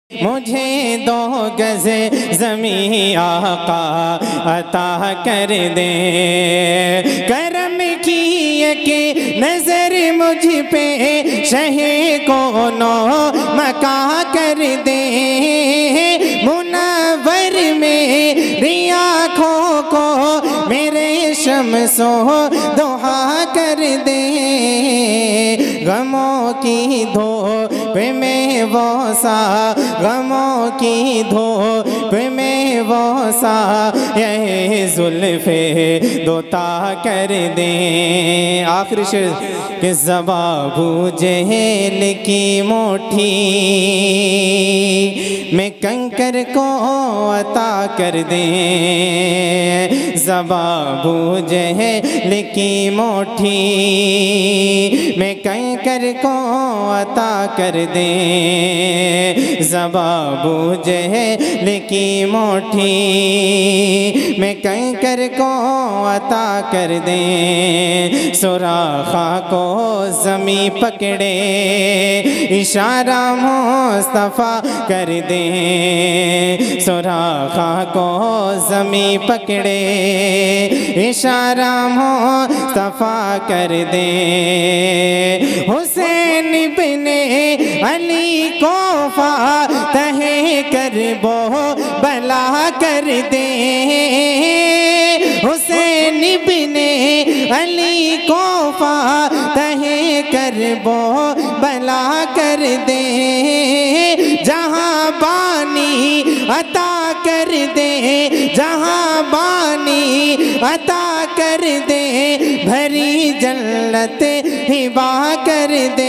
मुझे 2 गज़ ज़मीं आका अता कर दे। करम किए के नज़र मुझ पे शहे कोनो मका कर दे। मुनव्वर मेरी आँखों को मेरे शम्सो दुहा कर दे। गमों की धूप में वो सा, गमों की धूप में वो सा यह जुल्फ़े दोता कर दें। आखिरी शेर के ज़बाबू जहल की मुट्ठी में कंकर को अता कर दें। ज़बाबू जहल की मुट्ठी में कंकर को अता कर दें। ज़बाबू जहल की मुट्ठी में कंकर को अता कर दें। सुराखा को ज़मी पकड़े इशारा मुस्तफ़ा कर दें। सुराखा को ज़मी पकड़े इशारा मुस्तफ़ा कर दें। हुसैन बिने अली को फातह करबो भला कर दे। हुसैन बिने अली को फातह करबो भला कर दे। जहाँ बानी अता कर दे, जहाँ बानी अता कर दे। भरी जन्नत हिबा कर दे।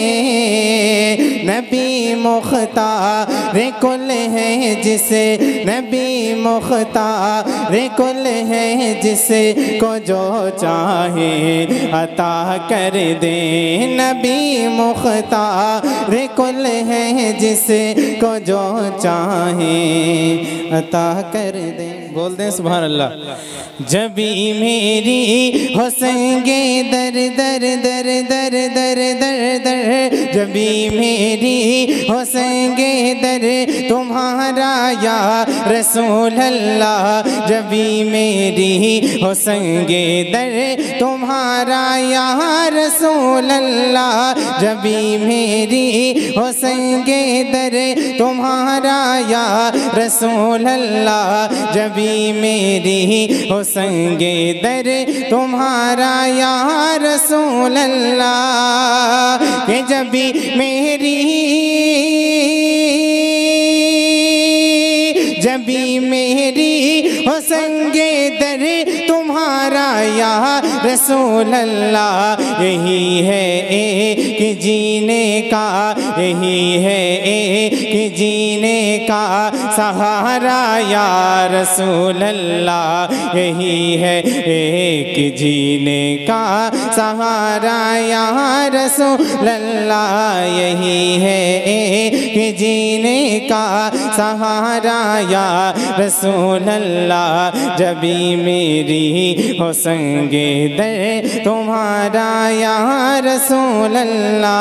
नबी मुख्तार कुल है जिसे, नबी मुख्तार कुल है जिसे को जो चाहे अता कर दे। नबी मुख्तार कुल है जिसे को जो चाहे अता कर दे। बोल दें सुभान अल्लाह। जबी मेरी होसेंगे दर दर दर दर दर दर दर, जबी मेरी होसेंगे दर तुम्हारा या रसूल अल्लाह। जबी मेरी होसेंगे दर तुम्हारा या रसूल अल्लाह। जबी मेरी होसेंगे दर तुम्हारा या रसूल अल्लाह। जबी मेरी होसेंगे दर तुम्हारा या रसूल अल्लाह। कि जबी मेरी, जबी मेरी होसेंगे दर तुम्हारा या रसूल अल्लाह। यही है एक जीने का, यही है एक जीने का सहारा या रसूल अल्लाह। यही है एक जीने का सहारा या रसूल अल्लाह। यही है एक जीने का सहारा या रसूल अल्लाह। जबी मेरी होसेंगे दर तुम्हारा या रसूल अल्लाह।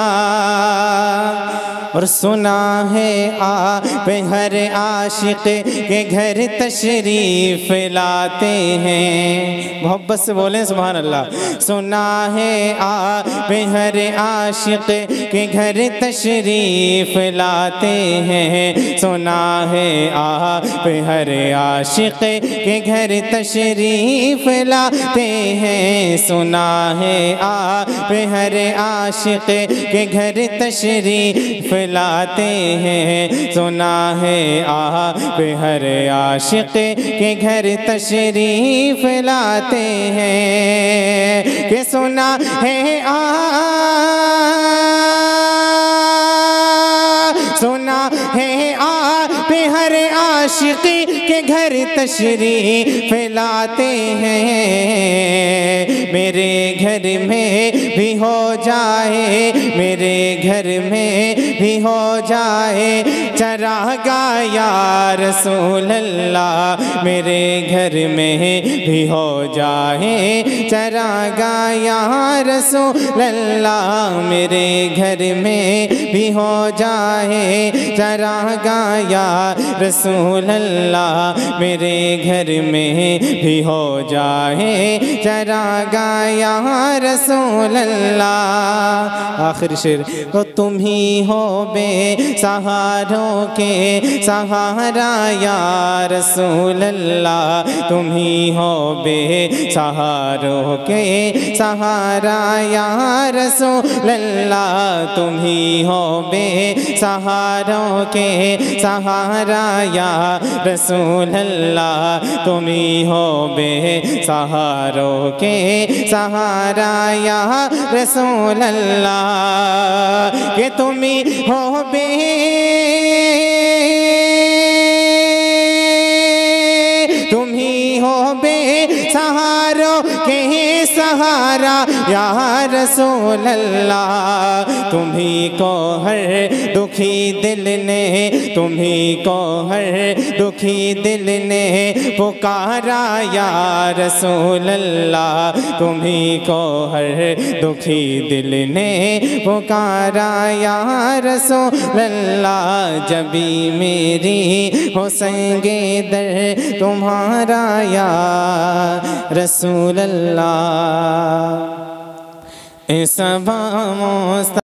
और सुना है आप हर आशिक के घर तशरीफ लाते हैं। मोहब्बत से बोलें सुभान अल्लाह। सुना है आप हर आशिक के घर तशरीफ लाते हैं। सुना है आप हर आशिक के घर तशरीफ लाते हैं। सुना है आप हर आशिक के घर तशरीफ लाते हैं। सुना है आप हर आशिक के घर तशरीफ लाते हैं। कि सुना है सुना है आप हर आशिक के घर तशरीफ लाते हैं। मेरे घर में भी हो जाए, मेरे घर में भी हो जाए चरागाह या रसूल अल्लाह, मेरे घर में भी हो जाए चरागाह या रसूल अल्लाह, मेरे घर में भी हो जाए चरागाह या रसूल अल्लाह, मेरे घर में भी हो जाए चरागाह या रसूल अल्लाह। आखिर शेर, तो तुम ही हो बेसहारों के सहारा या रसूल अल्लाह, तुम ही हो बेसहारों के सहारा या रसूल अल्लाह, तुम ही हो बेसहारों के सहारा या रसूल अल्लाह, तुम ही हो बेसहारों के सहारा या रसूल अल्लाह, कि तुम ही हो बेसहारों के सहारा या रसूल अल्लाह, तुम्ही को हर दुखी दिल ने, तुम्ही को हर दुखी दिल ने पुकारा या रसूल अल्लाह, तुम्ही को हर दुखी दिल ने पुकारा या रसूल अल्लाह, जबी मेरी हो संगे दर तुम्हारा या रसूल अल्लाह।